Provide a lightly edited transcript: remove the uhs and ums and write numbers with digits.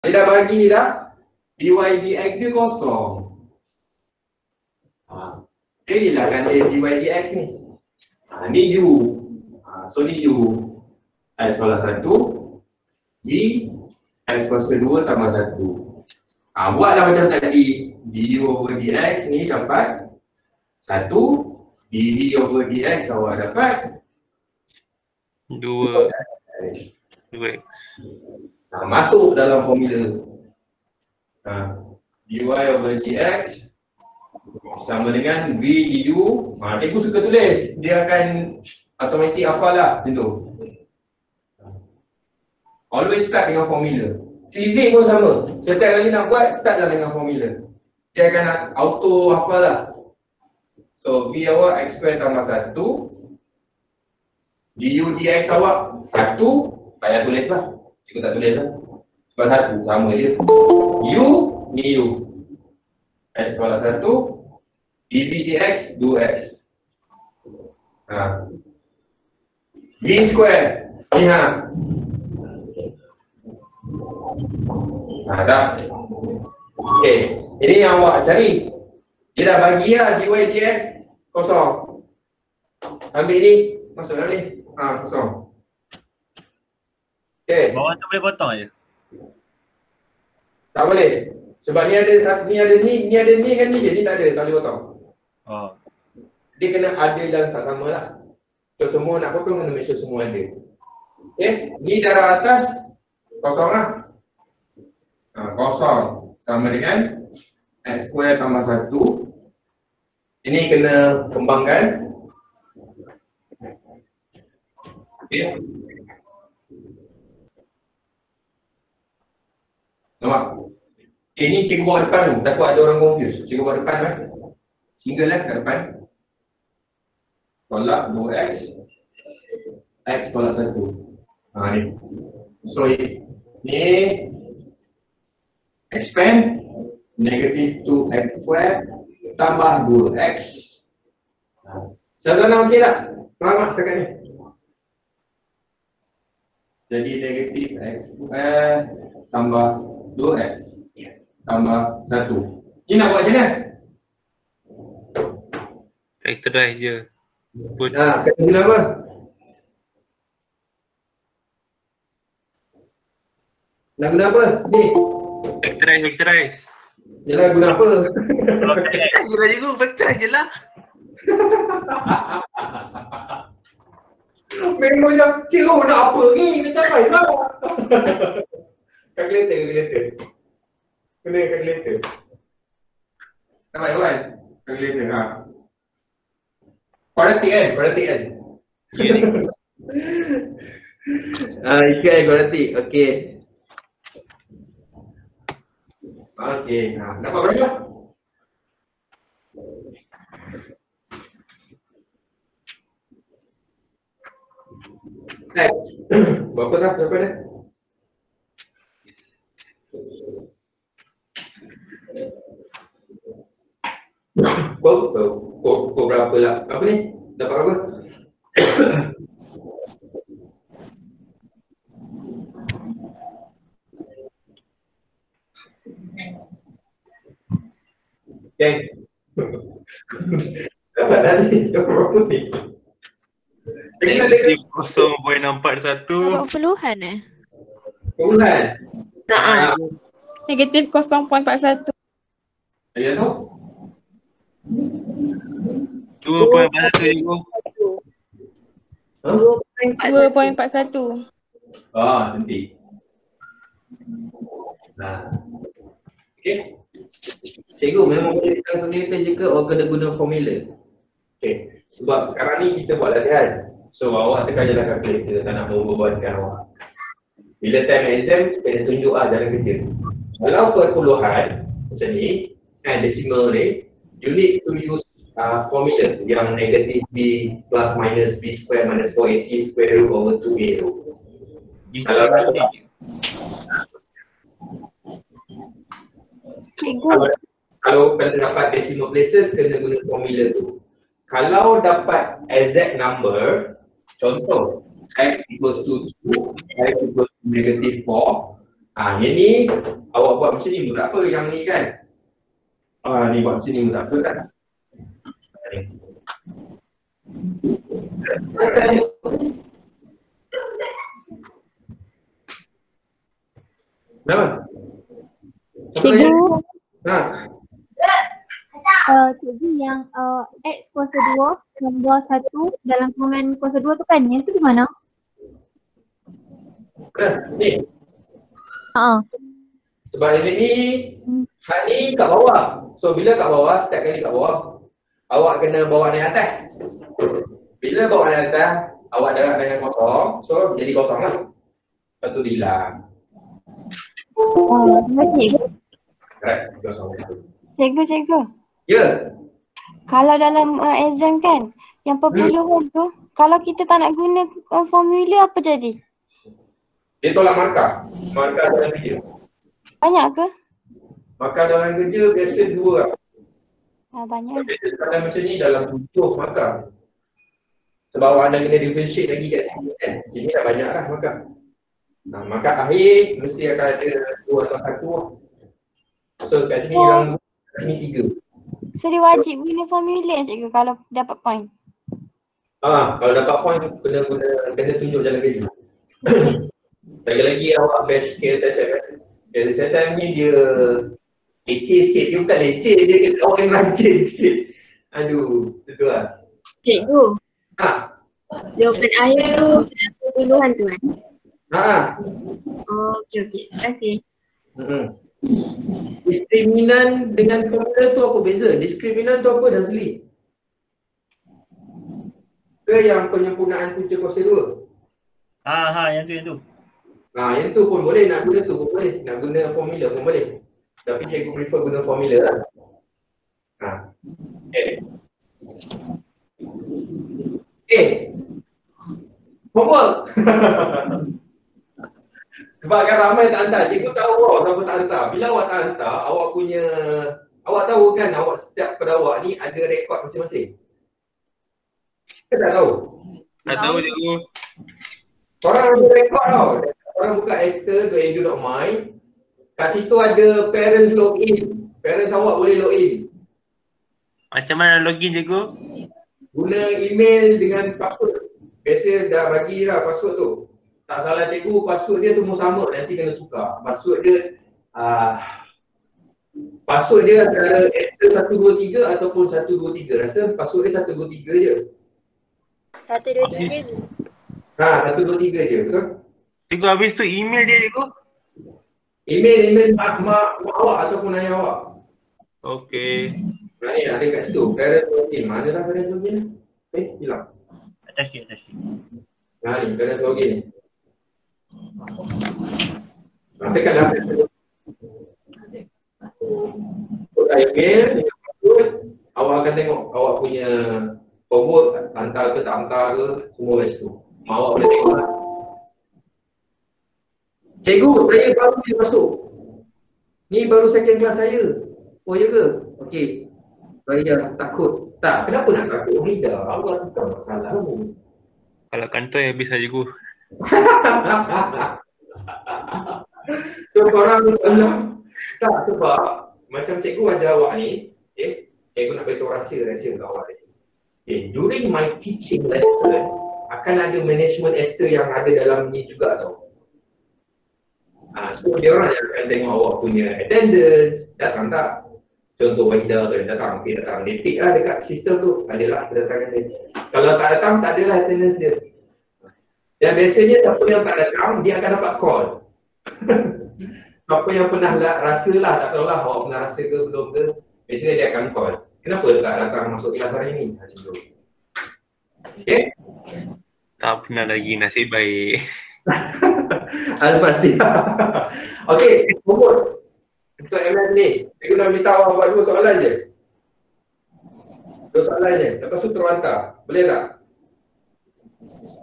Dia dah bagi dah dy dx dia kosong. Jadilah kan dia dy dx ni. Ni u. So ni u. X kuasa 1 di X kuasa 2 tambah 1. Buatlah macam tadi. Du over dx ni dapat 1. dv over dx awak dapat 2x. Masuk dalam formula. dy over dx sama dengan v du. Cikgu suka tulis, dia akan automatik hafal lah macam tu. Always start dengan formula. Fizik pun sama. Setiap kali nak buat, startlah dengan formula. Dia akan auto hafal lah. So v awak x square tambah 1. du dx awak 1. Payah tulis lah. Cikgu tak tulis lah. Sebab 1 sama je. U ni u. X kuasa 1. dv dx 2x. V square. Ni dah. Okay. Ini yang awak cari. Dia dah bagi lah dy dx kosong. Ambil ni. Masuk dalam ni. Kosong. Okay. Bawah tu boleh potong je? Tak boleh. Sebab ni ada ni kan ni je. Ni tak ada. Tak boleh potong. Dia kena ada dan sama lah. So semua nak potong kena make sure semua ada. Okay. Ni darah atas kosong lah. Kosong sama dengan x square tambah 1. Ini kena kembangkan. Okay. Nampak? Ini cikgu bawa depan tu, takut ada orang confuse. Cikgu bawa depan kan? Single lah kat depan. Tolak 2x. X tolak 1. Ni. So ni expand negative 2x square tambah 2x. Syazana okey tak? Selamat setakat ni. Jadi negatif x square tambah 2x tambah 1. Ni nak buat macam mana? Factorize je. Kata guna apa? Nak guna apa? Ni. Factorize. Yelah guna apa? Kalau factorize je lah cikgu, factorize je lah. Memang macam, cikgu nak apa ni? Macam mana lah? Calculator. Kena calculator. Nampak kan? Calculator, Kuadratik kan? Ya ni. Ikan kuadratik, okey. Okey, dapat berapa? Next. Berapa dah? Kau berapa lah? Apa ni? Dapat apa? Okay. Dapat tadi. Berapa ni? Negatif 0.41. Dapat puluhan Puluhan? Negatif 0.41. Ya tu? 2.41 cikgu. 2.41. Cantik. Okay. Cikgu memang boleh calculator je ke kena guna formula? Okay. Sebab sekarang ni kita buat latihan. So awak tekan jalan calculator, tak nak membebankan awak. Bila time exam, kena tunjuk jalan kerja. Kalau perpuluhan macam ni, kan decimal ni, you need to use formula yang negatif b plus minus b square minus 4ac square root over 2a tu. Kalau dapat decimal places, kena guna formula tu. Kalau dapat exact number, contoh x equals to 2, x equals to negative 4, Yang ni awak buat macam ni pun tak apa, yang ni kan. Ni buat macam ni pun tak apa kan. Kenapa? Cikgu, Cikgu yang X kuasa 2 nombor 1 dalam komen kuasa 2 tu kan, yang tu di mana? Ni. Sebab ni hak ni kat bawah. So bila kat bawah, setiap kali kat bawah, awak kena bawa naik atas. Bila bawa naik atas, awak darab dengan kosong, so jadi kosong lah. Lepas tu hilang. Terima kasih. Right, kosong. cikgu. Ya. Kalau dalam exam kan, yang perpuluhan tu, kalau kita tak nak guna formula apa jadi? Dia tolak markah. Markah dalam kerja. Banyak ke? Markah dalam kerja biasa 2 lah. Banyak. Biasa sekadar macam ni dalam 7 markah. Sebab awak ada kena differentiate lagi kat sini kan. Sini dah banyak lah markah. Markah akhir mesti akan ada 2 atau 1 lah. So kat sini hilang 2, kat sini 3. So dia wajib guna formula cikgu kalau dapat point. Kalau dapat point kena tunjuk jalan kerja. Lagi-lagi awak batch KSSM kan. KSSM ni dia leceh sikit, dia bukan leceh, dia awak yang rajin sikit. Aduh, macam tu lah. Cikgu, jawapan akhir tu perpuluhan tu kan? Okey. Terima kasih. Diskriminan dengan formula tu apa beza? Diskriminan tu apa Nazli? Ke yang penyempurnaan punca kuasa 2? Yang tu. Yang tu pun boleh, nak guna tu pun boleh, nak guna formula pun boleh. Tapi cikgu prefer guna formula lah. Homework. Sebab kan ramai tak hantar, cikgu tahu siapa tak hantar. Bila awak tak hantar, awak tahu kan setiap pada awak ni ada rekod masing-masing. Kita tak tahu. Tak tahu cikgu. Korang ada rekod tau. Korang buka esther.edu.my. Kat situ ada parents login. Parents awak boleh login. Macam mana login cikgu? Guna email dengan password. Biasa dah bagi lah password tu. Tak salah cikgu, password dia semua sama, nanti kena tukar. Password dia antara Esther 123 ataupun 123. Rasa password dia 123 je. 123 je. 123 je, betul? Cikgu habis tu email dia cikgu? Email mak awak ataupun ayah awak. Okey. Ni ada kat situ, parents login. Mana dah parents login? Hilang. Atas sikit. Ni parents login. Tekan dah. Email, awak akan tengok awak punya homework, hantar ke tak hantar ke, semua kat situ. Awak boleh tengok lah. Cikgu, saya baru je masuk. Ni baru second class saya. Oh ya ke? Okey. Saya takut. Tak, kenapa nak takut? Tidak, awak bukan masalah pun. Kalau kantoi habis lah cikgu. So korang tak, sebab macam cikgu ajar awak ni, cikgu nak beritahu rahsia kat awak ni. During my teaching lesson akan ada management Esther yang ada dalam ni juga tau. So dia orang yang akan tengok awak punya attendance, datang tak? Contoh Wahida tu yang datang, datang. Dia pick lah dekat sistem tu, adalah kedatangan dia. Kalau tak datang, tak adalah attendance dia. Dan biasanya siapa yang tak datang, dia akan dapat call. Siapa yang pernah rasa lah, tak tahulah awak pernah rasa ke belum ke, biasanya dia akan call. Kenapa tak datang masuk kelas hari ni? Macam tu. Okay? Tak pernah lagi, nasib baik. Al-Fatihah. Okey, homework untuk MS ni. Cikgu nak minta awak buat 2 soalan je. 2 soalan je. Lepas tu terus hantar. Boleh tak?